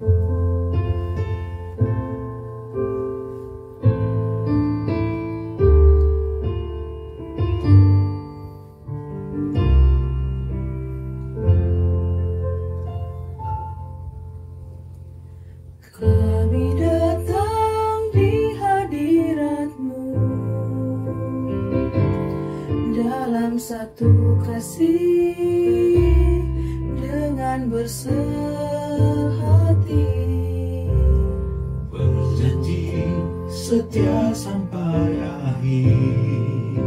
Kami datang di hadirat-Mu dalam satu kasih dengan bersehati, berjanji setia sampai akhir,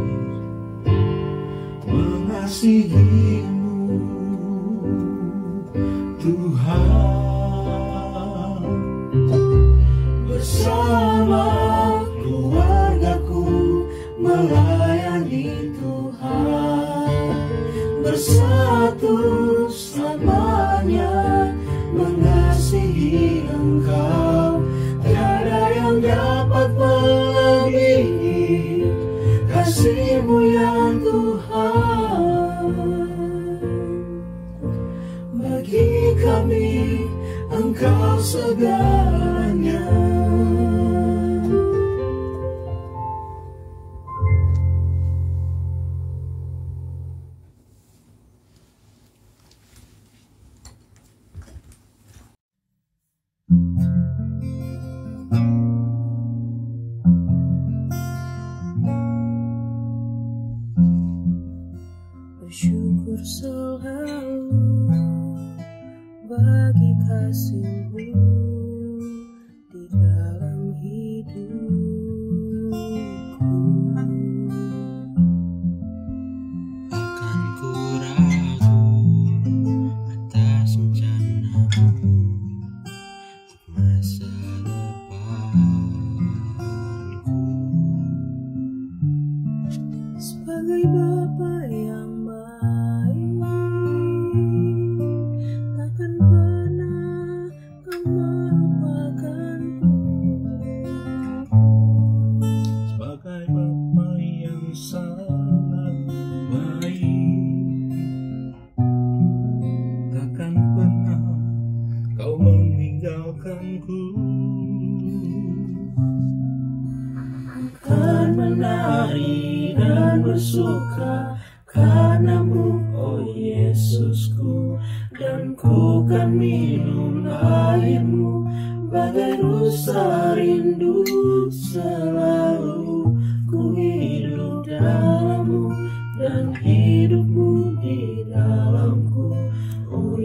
mengasihi-Mu Tuhan. Bersama keluargaku melayani Tuhan, bersatu selamanya mengasihi Engkau. Tiada yang dapat melebihi kasih-Mu ya Tuhan. Bagi kami Engkau segalanya. Bersyukur selalu bagi kasih-Mu di dalam hidupku. Akan ku ragu atas rencana-Mu untuk masa depanku. Sebagai Bapa yang baik, takkan pernah Kau melupakanku. Sebagai Bapa yang sangat baik, takkan pernah Kau meninggalkanku. Akan menari dan bersuka karena-Mu, oh Yesusku, dan ku kan minum air-Mu bagai rusa rindu. Selalu ku hidup dalam-Mu dan hidup-Mu di dalamku, oh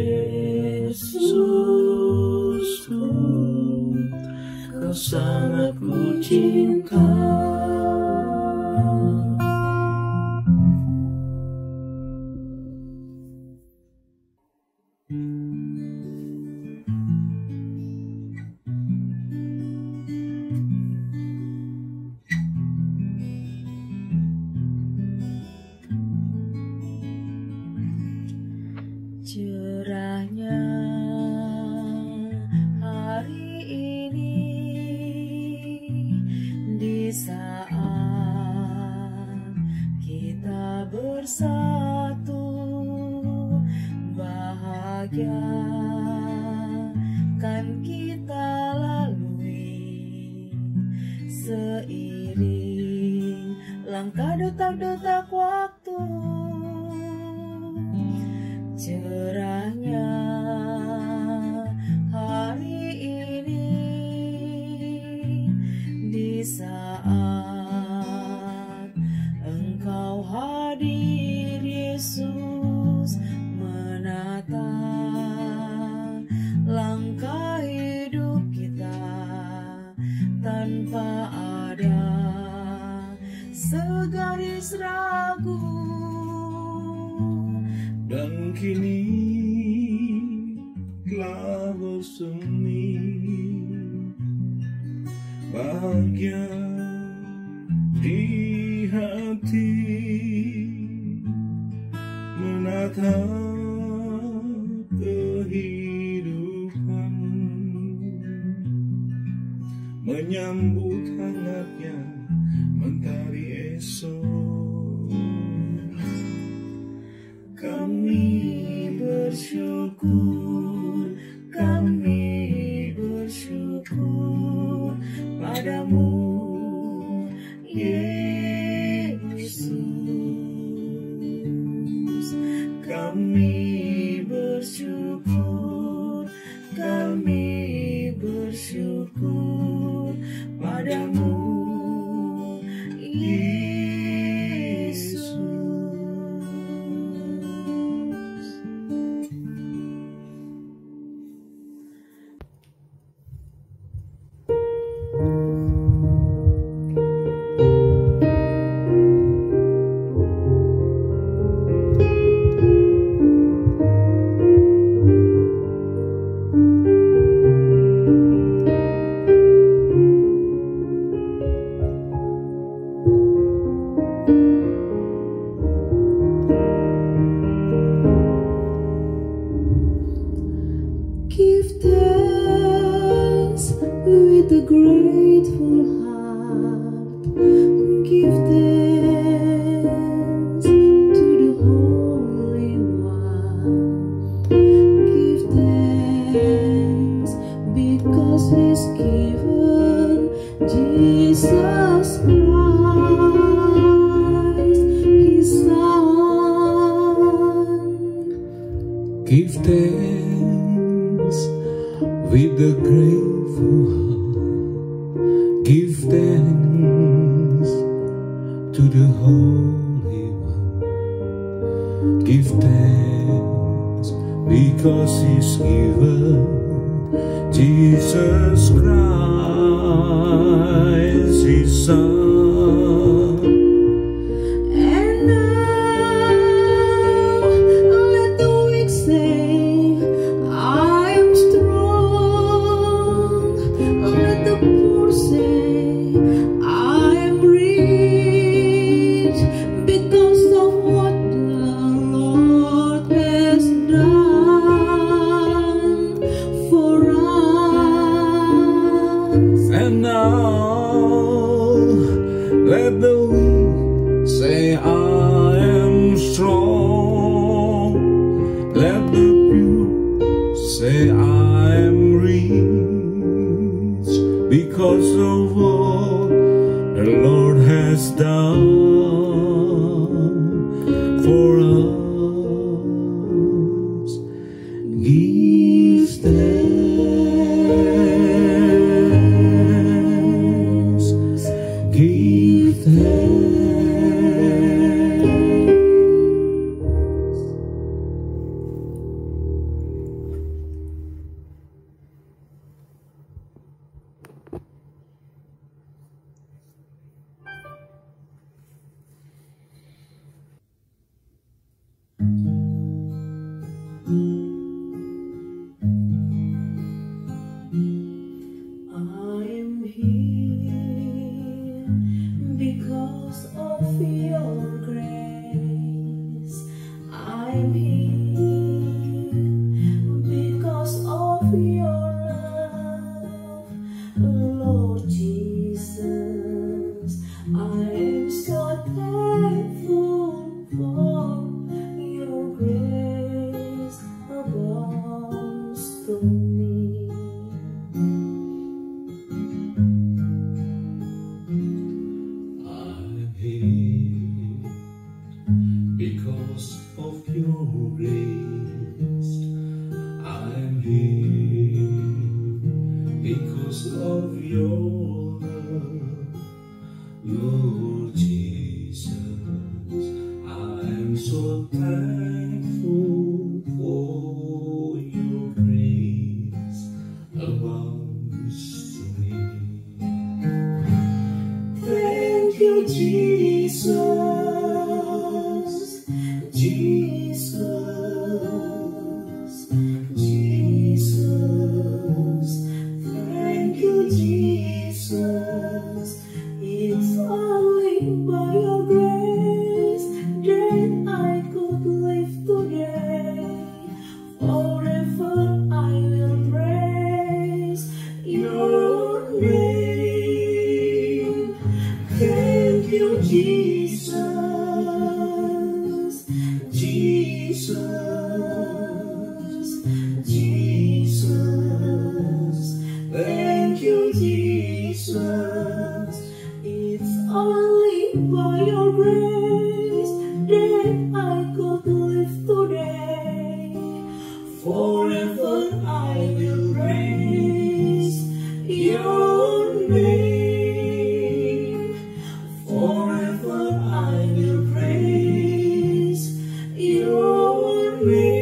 Yesusku, Kau sangat ku cinta. Cerahnya hari ini di saat kita bersatu, bahagia kan kita lalui seiring langkah detak-detak waktu. Cerahnya hari ini di saat Engkau hadir, Yesus, menata langkah hidup kita tanpa ada segaris ragu. Dan kini telah bersemi, bahagia di hati, menatap kehidupan, menyambut hangatnya mentari esok. Kami bersyukur, kami Give thanks with a grateful heart. Give thanks to the Holy One. Give thanks because He's given Jesus Christ, His Son. Give thanks with a grateful heart. Give thanks to the Holy One. Give thanks because He's given Jesus Christ, His Son. And now let the weak say, I am strong. Let the poor say, I am rich, because of what the Lord has done for us. And now let the weak say, I am strong. Let the pure say, I am rich, because of what the Lord has done for us. Give thanks. Give thanks. I am here because of your grace. I am here because of your love, Lord Jesus. I am so thankful for your grace abounds to me. I'm here because of your grace. I'm here because of your love, Lord Jesus. I'm so thankful for your grace abounds to me. Thank you, Jesus, Jesus, Jesus. Thank you, Jesus. It's only by your grace that I could live today. Forever I will praise your name. Thank you, Jesus, Jesus, Jesus. Thank you, Jesus. It's only by your grace that I could live today. Forever I will praise your name. Forever I will praise your name.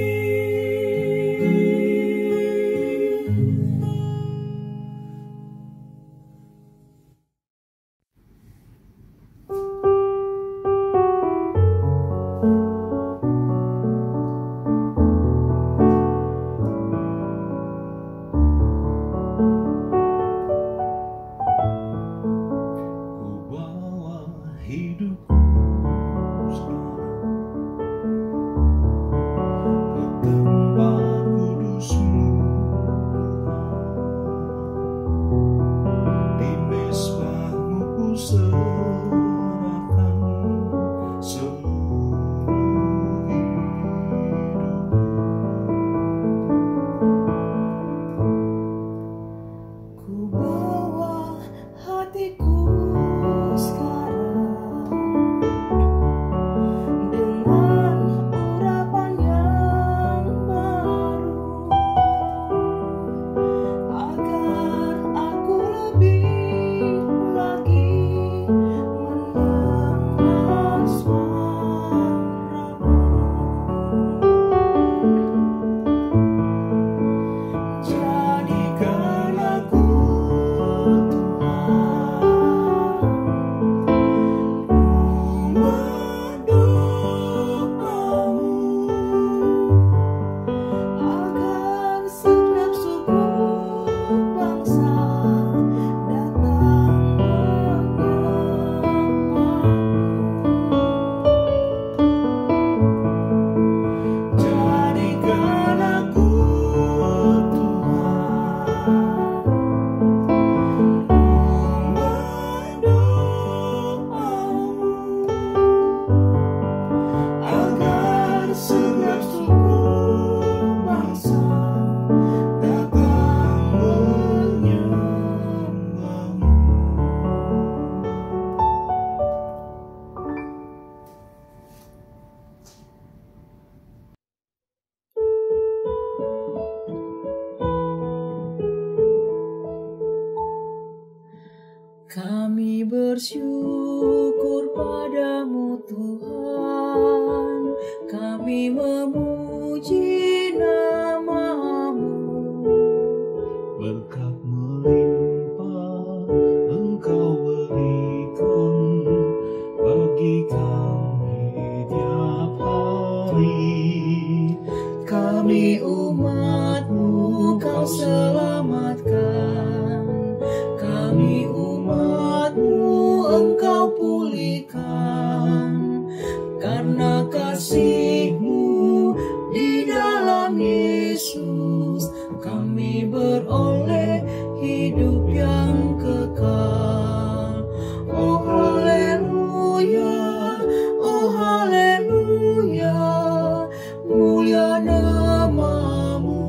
Engkau selamatkan, kami umat-Mu Engkau pulihkan. Karena kasih-Mu di dalam Yesus, kami beroleh hidup yang kekal. Oh haleluya, oh haleluya, mulia nama-Mu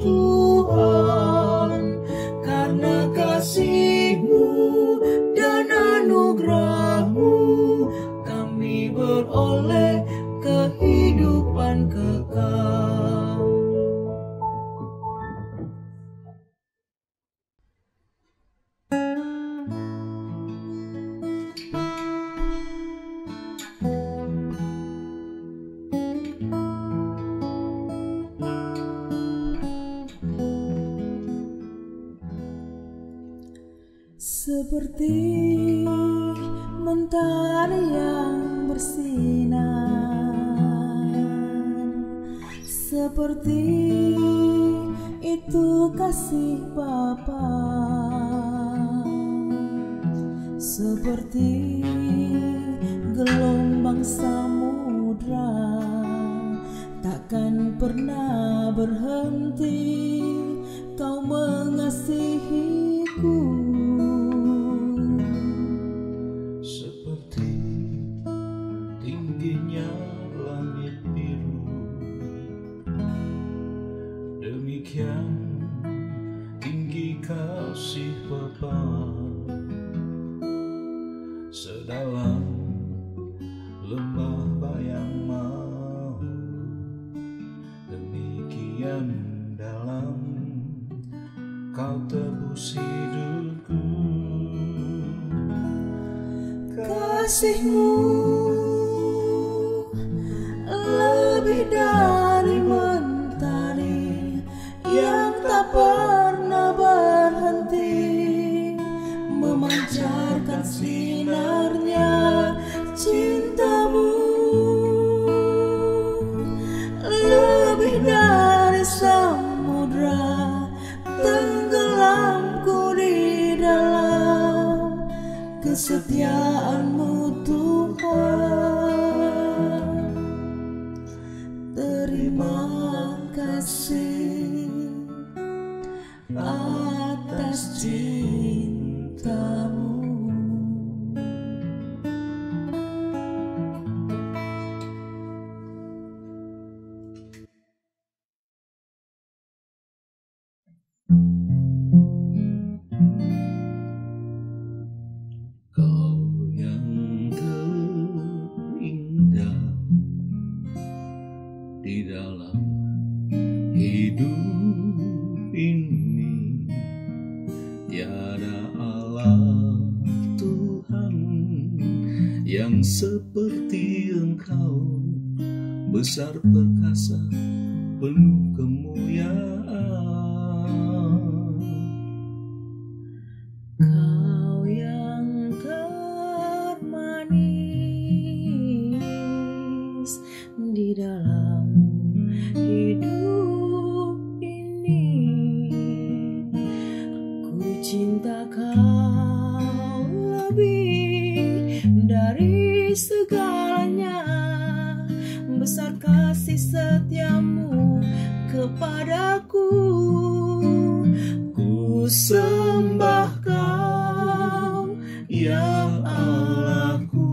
Tuhan. Karena kasih-Mu dan anugerah-Mu, kami beroleh kehidupan kekal. Seperti mentari yang bersinar, seperti itu kasih Bapa, seperti gelombang samudra takkan pernah berhenti Kau mengasihiku. Seperti tingginya langit biru, demikian tinggi kasih Bapa. Sedalam lembah bayang mau, demikian dalam Kau tebus hidupku. Kasih-Mu lebih dari mentari yang tak pernah berhenti, memancarkan sinarnya cinta-Mu. Lebih dari samudra tenggelamku di dalam kesetiaan-Mu Tuhan. Terima kasih atas cinta-Mu. Kau yang terindah di dalam hidup ini, tiada Allah Tuhan yang seperti Engkau, besar perkasa penuh kemuliaan. Kau yang termanis di dalam hidup ini, ku cinta Kau lebih dari segalanya. Besar kasih setia-Mu kepadaku, ku sembah Kau ya Allahku,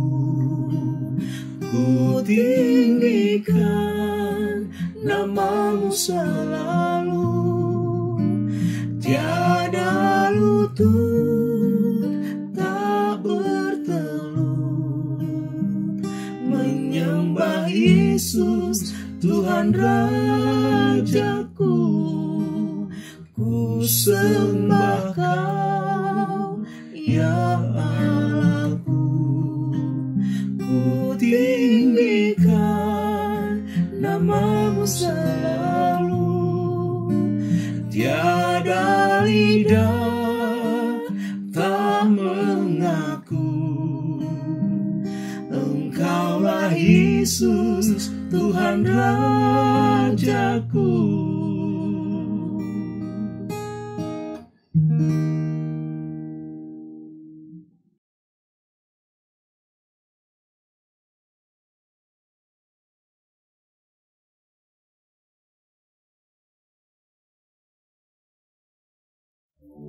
ku tinggikan nama-Mu selalu. Tiada lutut tak bertelut menyembah Yesus Tuhan Rajaku. Ku sembah Kau ya Allahku, ku tinggikan nama-Mu selalu. Tiada lidah tak mengaku Engkaulah Yesus Tuhan Rajaku.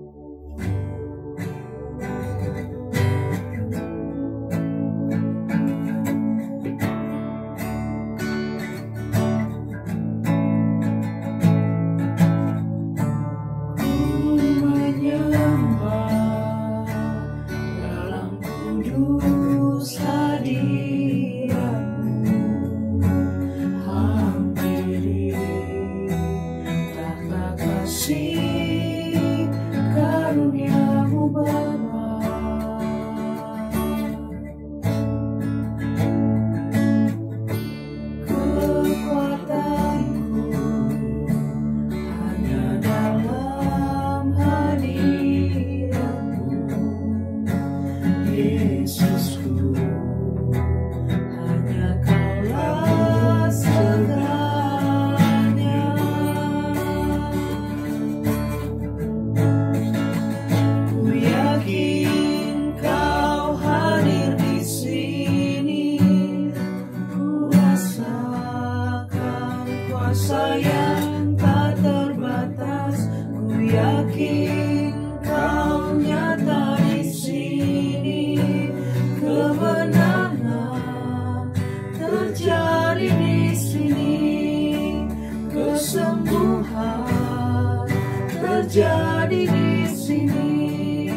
Terjadi di sini,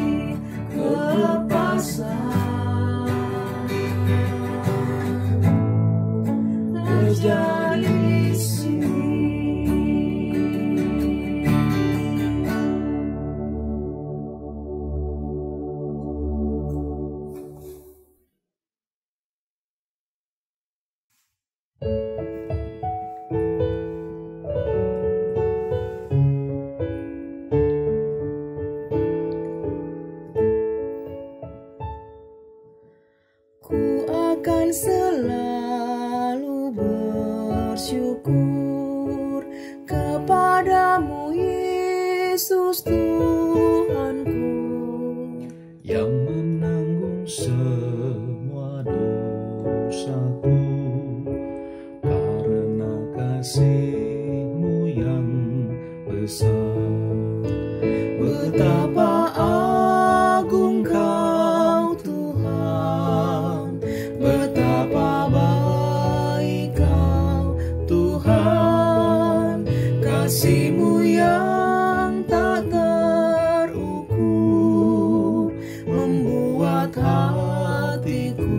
kelepasan terjadi di sini. Akan selalu bersyukur kepadamu, Yesus Tuhanku, yang menanggung semua dosaku, karena kasih-Mu yang besar. Betapa agung Kau Tuhan, betapa baik Kau Tuhan, kasih-Mu yang tak terukur membuat hatiku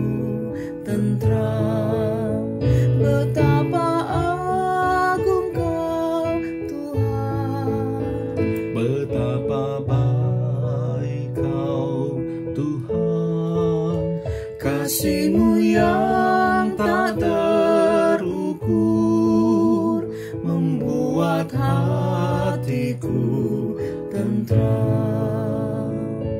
tentram. Betapa agung Kau Tuhan, betapa baik Kau Tuhan, kasih-Mu yang tak terukur membuat hatiku tentram.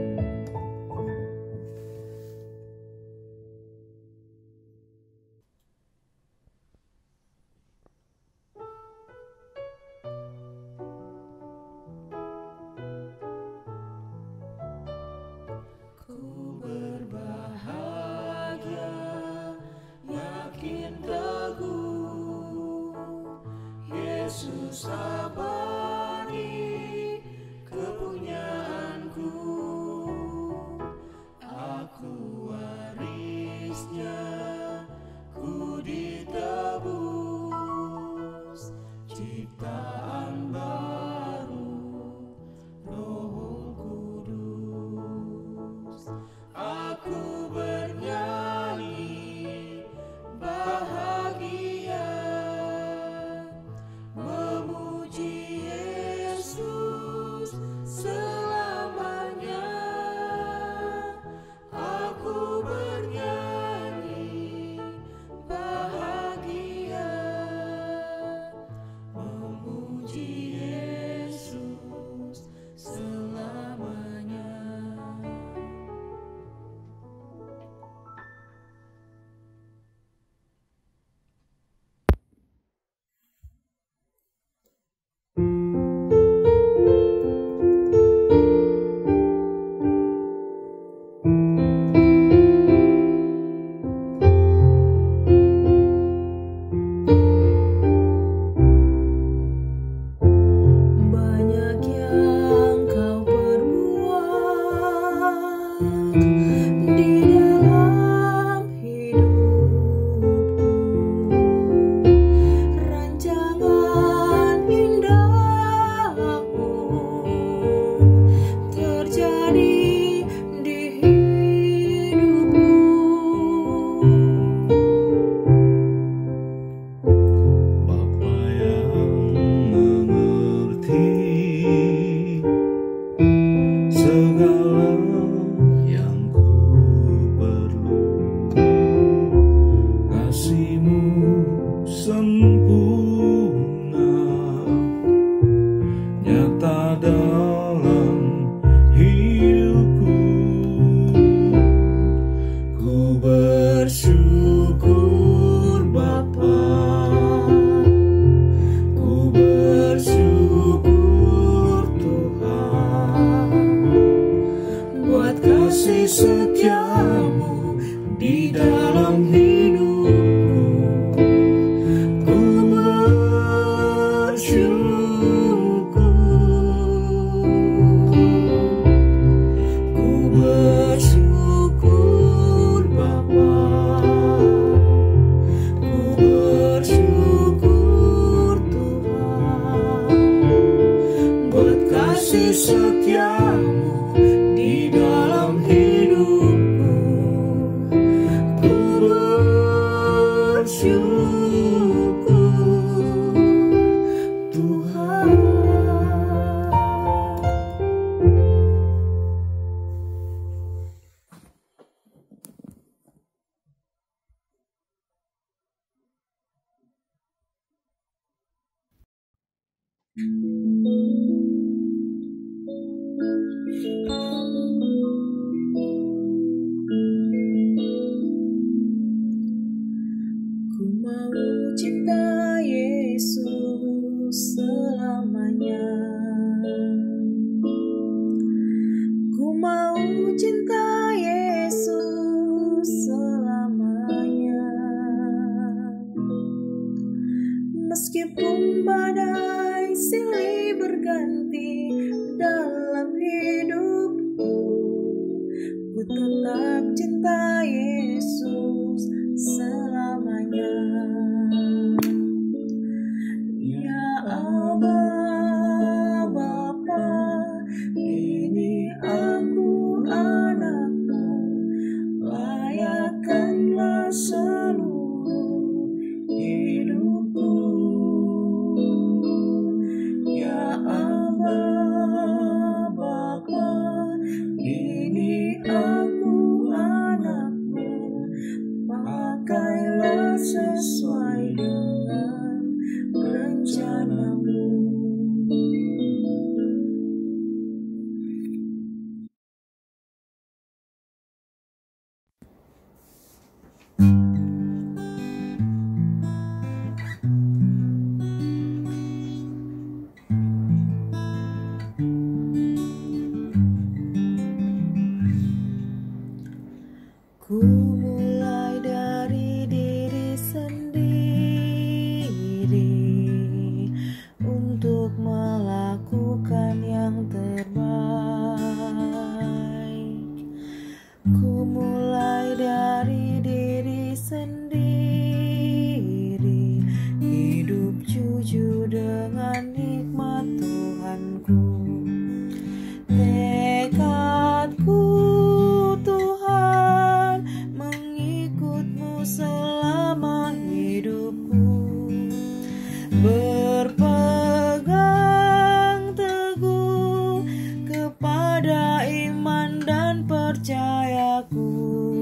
Ku berbahagia, yakin teguh, Yesus abadi kepunyaan dalam hidupku. Ku bersyukur Bapa, ku bersyukur Tuhan, buat kasih setiamu di dalam hidupku. Ku bersyukur Bapa, ku bersyukur Tuhan, buat kasih setiamu di dalam hidupku. Ku bersyukur Tuhan. Ku mau cinta Yesus selamanya. Ku mau cinta Yesus selamanya. Meskipun badai silih berganti dalam hidupku, ku tetap cinta Yesus selamanya. Ya Aba, Bapa, ini aku anakmu, layakkanlah seluruh hidupku. Ya Aba, Bapa, ini aku anakmu, pakailah sesuai dengan rencanamu. Ku mulai dari diri sendiri untuk melakukan yang terbaik. Ku mulai dari diri sendiri, hidup jujur dengan nikmat Tuhanku. Tekadku Tuhan mengikutmu selama hidupku, berpegang teguh kepada iman dan percayaku.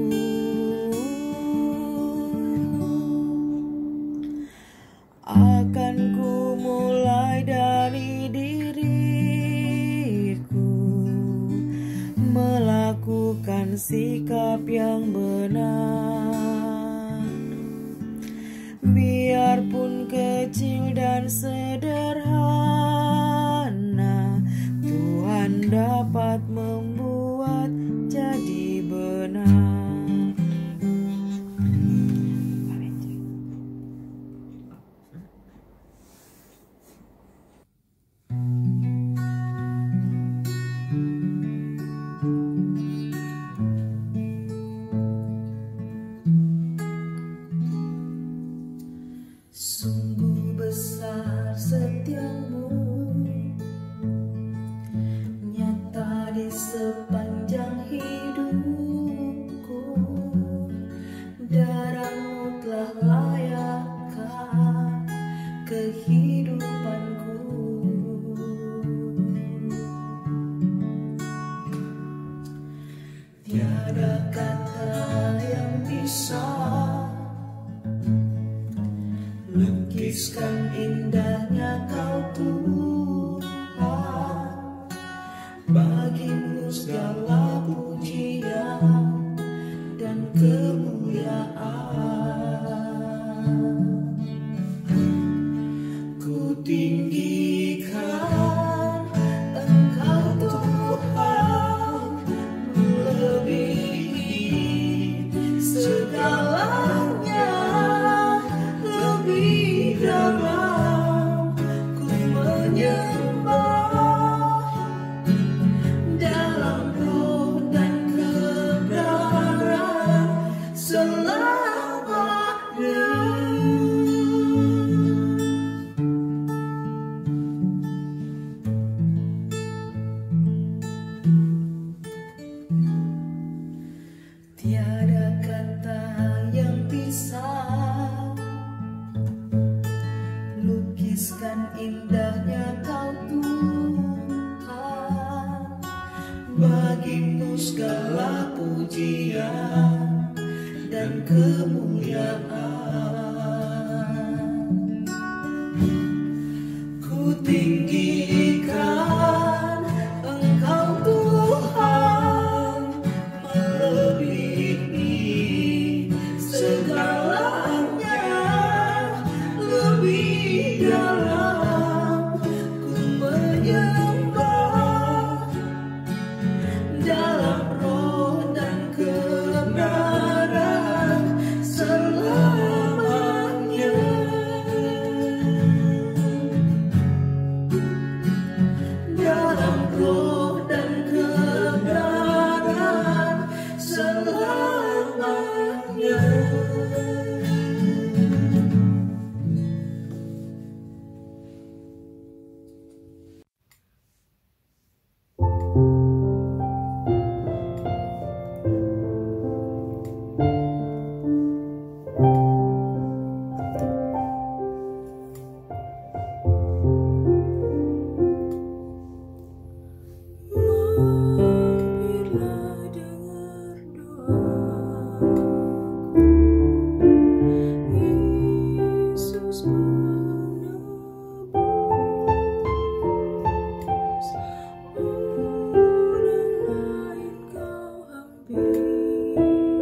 Akan ku mulai dari diriku, melakukan sikap yang benar, biarpun kecil dan sederhana, Tuhan dapat membuat jadi benar. Sungguh besar setiamu, nyata di sepanjang hidupku. Darahmu telah layakkan kehidupanku. Tiada kata yang bisa lukiskan indahnya Kau Tuhan. segala pujian dan kemuliaan. Ku tinggikan Engkau Tuhan, melebihi segalanya, lebih dalam ku menyembah dalam roh dan kebenaran selamanya. Tiada kata yang bisa lukiskan indahnya Kau Tuhan. Bagimu segala pujian dan kemuliaan. Ku tinggikan Engkau Tuhan, melebihi segalanya, lebih dalam ku menyembah dalam roh dan kebenaran selamanya. Dalam roh dan kebenaran selamanya. Marilah dengar doaku, Yesus menebus. Orang lain Kau hampiri,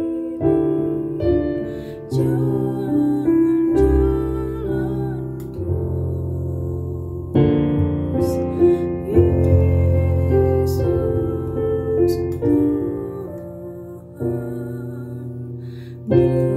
jangan jalan terus. Yesus Tuhan,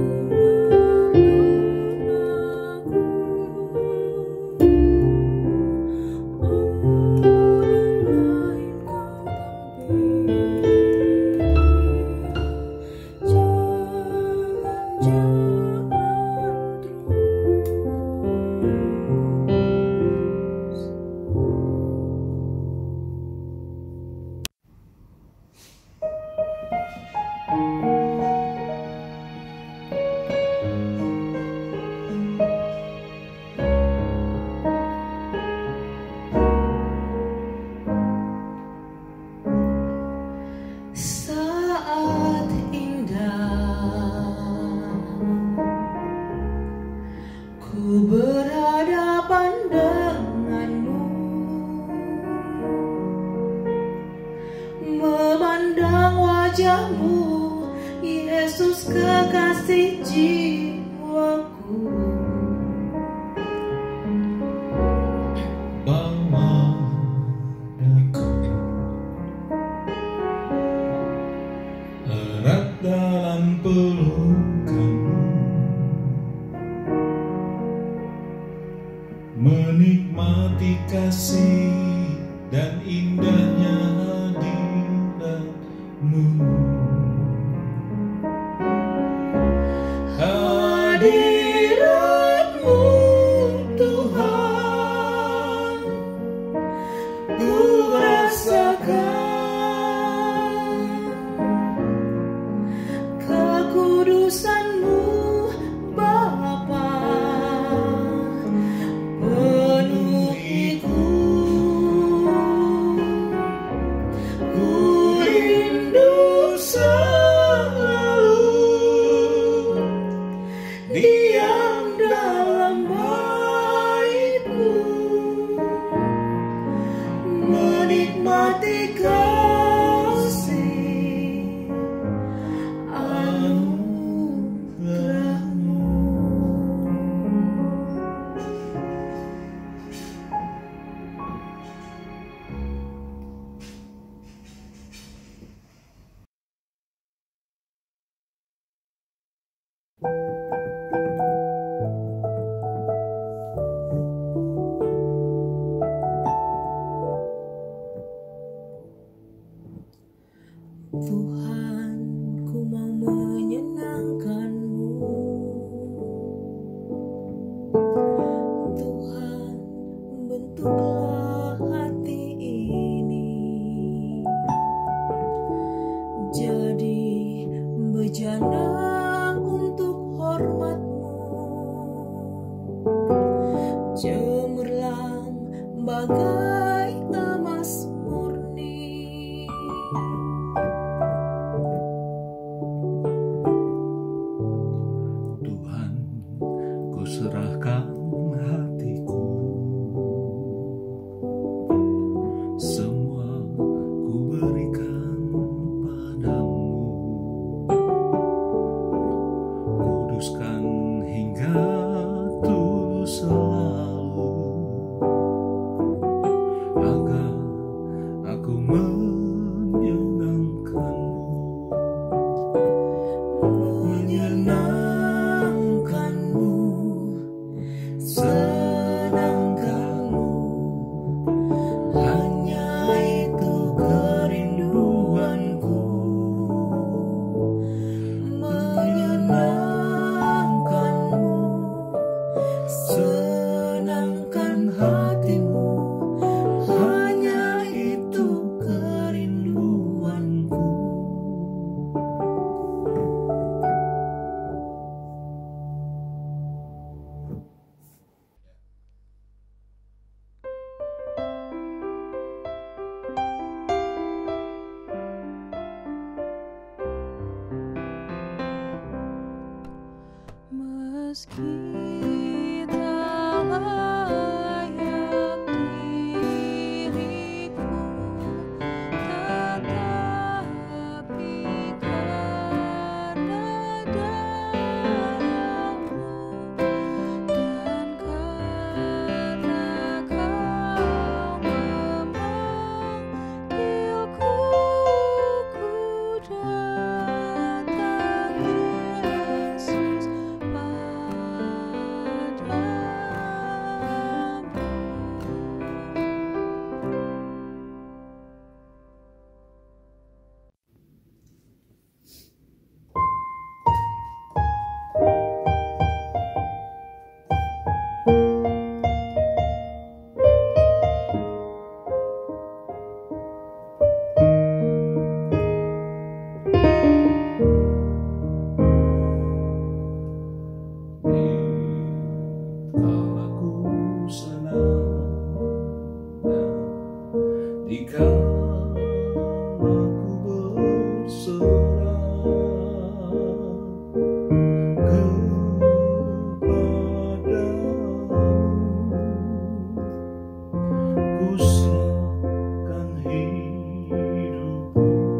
saat indah ku berhadapan denganmu, memandang wajahmu, Yesus kekasih jiwaku. Bawa aku erat dalam pelukanmu, menikmati kasih dan indahnya hadiratmu. Hadiratmu Tuhan, ku rasakan Kekudusan-Mu Bapa, penuhiku. Ku rindu selalu diam dalam bait-Mu, menikmati kasih Tuhan, ku mau menyenangkan-Mu. Tuhan, bentuklah hati ini jadi bejana untuk hormat-Mu, cemerlang bagai emas murni. Tuhan, ku serahkan hatiku, semua ku berikan padamu. Kuduskan hingga tulus selalu, agar aku menyenangkan-Mu. Menyenangkan-Mu, senangkan-Mu, hanya itu kerinduanku. Menyenangkan-Mu, senangkan hatimu, hanya itu kerinduanku. Meski tak layak diriku, tetapi karena darah-Mu dan karena Kau memanggilku, ku datang Yesus padamu. Dikala ku senang dan dikala ku berserah kepadamu, ku serahkan hidupku.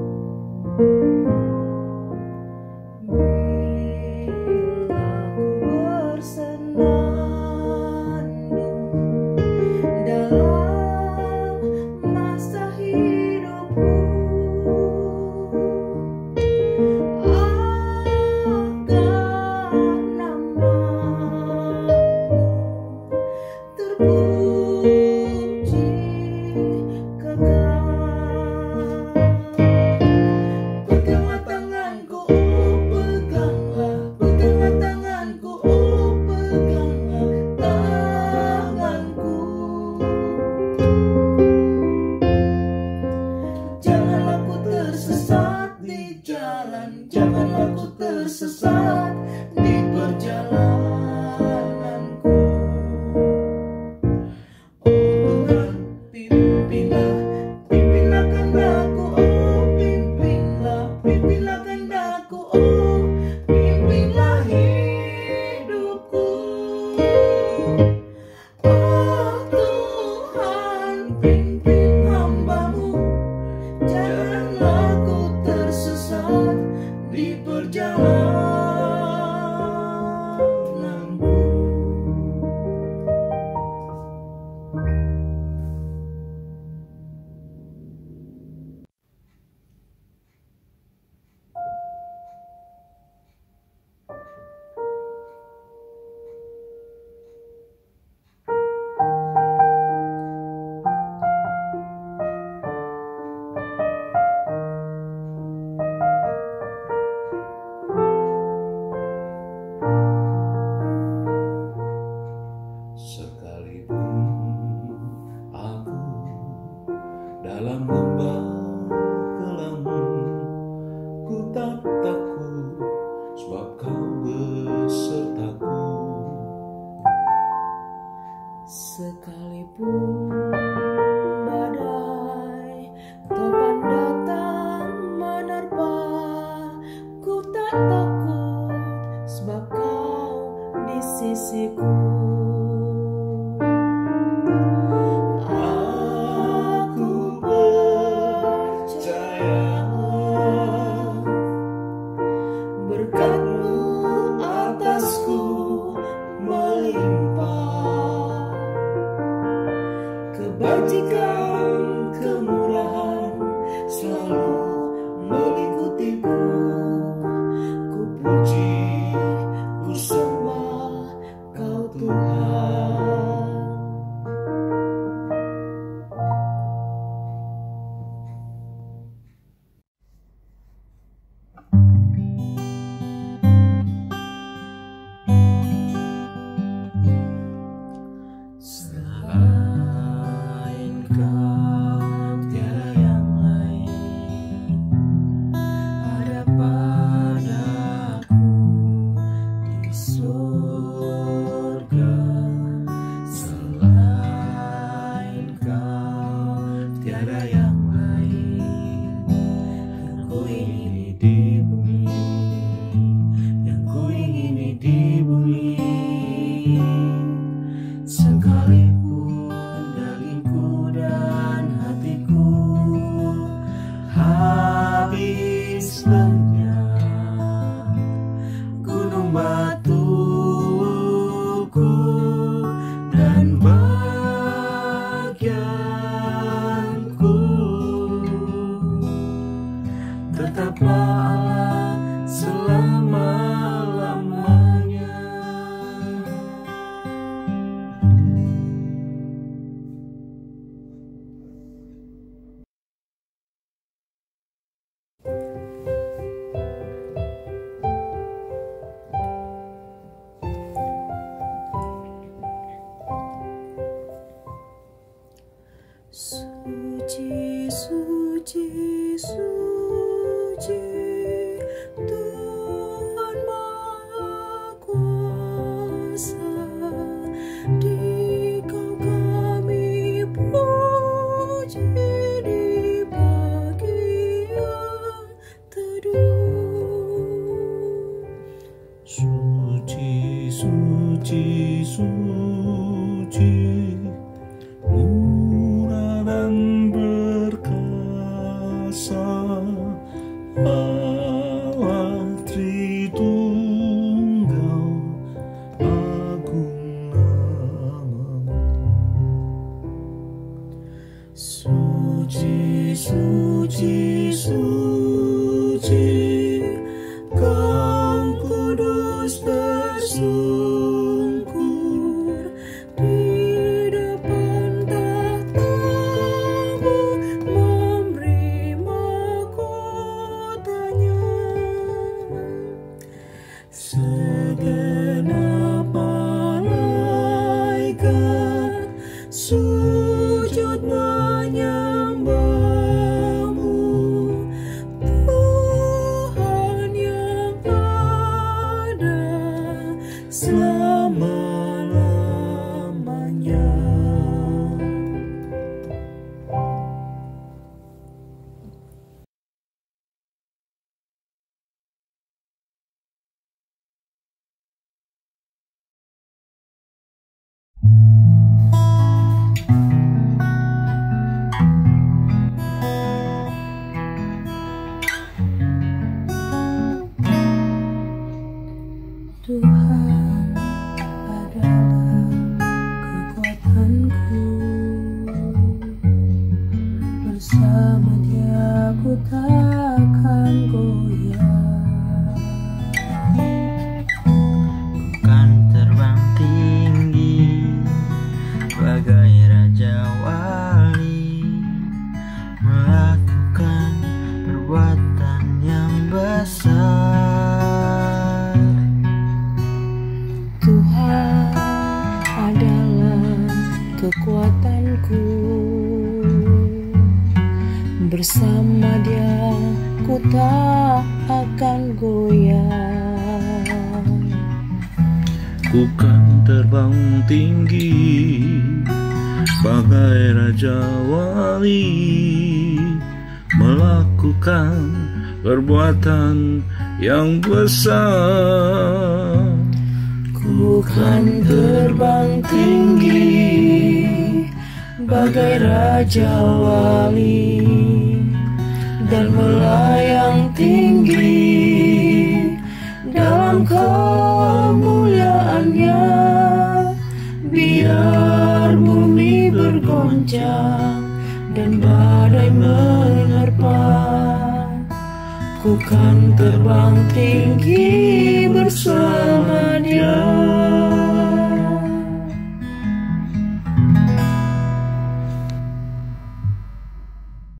Bila ku bersenandung dalam masa hidupku, agar nama-Mu terpuji kekal. Peganglah tanganku, oh peganglah, peganglah tanganku, oh peganglah tanganku. Janganlah ku tersesat di jalan, janganlah ku tersesat di perjalananku. Oh Tuhan, pimpinlah, pimpinlah kehendakku, oh pimpinlah, pimpinlah kehendakku, oh pimpinlah hidupku. Oh Tuhan, pimpin hamba-Mu, janganlah ku tersesat di perjalanan. menataplah Allah selama-lamanya. Suci, suci, suci, Tuhan Maha Kuasa, Dikau kami puji di pagi yang teduh. Suci, suci, suci, murah dan berkuasa, Allah Tritunggal, agung namamu. Suci, suci, suci, Kau kudus tersungkur di depan tahta-Mu, memberi mahkotanya. Segenap malaikat sujud menyembah-Mu, Tuhan yang ada selama-lamanya. Tuhan adalah kekuatanku, bersama Dia ku takkan goyah. Kan terbang tinggi bagai raja wali, melakukan perbuatan yang besar. Tuhan adalah kekuatanku, bersama Dia ku tak akan goyah. Ku kan terbang tinggi bagai raja wali, melakukan perbuatan yang besar. Ku kan terbang tinggi bagai raja wali, dan melayang tinggi dalam kemuliaannya. Biar bumi bergoncang dan badai menerpa, ku kan terbang tinggi bersama Dia.